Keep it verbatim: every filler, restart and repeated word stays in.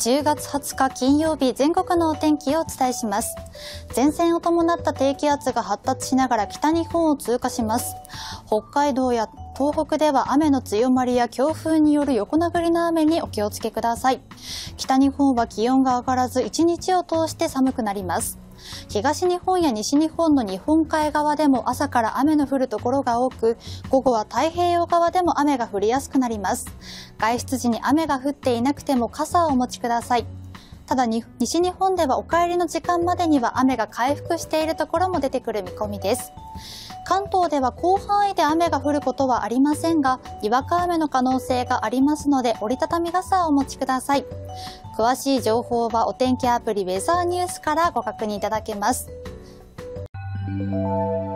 じゅうがつはつか金曜日、全国のお天気をお伝えします。前線を伴った低気圧が発達しながら北日本を通過します。北海道や東北では雨の強まりや強風による横殴りの雨にお気をつけください。北日本は気温が上がらず一日を通して寒くなります。東日本や西日本の日本海側でも朝から雨の降るところが多く、午後は太平洋側でも雨が降りやすくなります。外出時に雨が降っていなくても傘をお持ちください。ただに西日本ではお帰りの時間までには雨が回復しているところも出てくる見込みです。関東では広範囲で雨が降ることはありませんが、にわか雨の可能性がありますので折りたたみ傘をお持ちください。詳しい情報はお天気アプリウェザーニュースからご確認いただけます。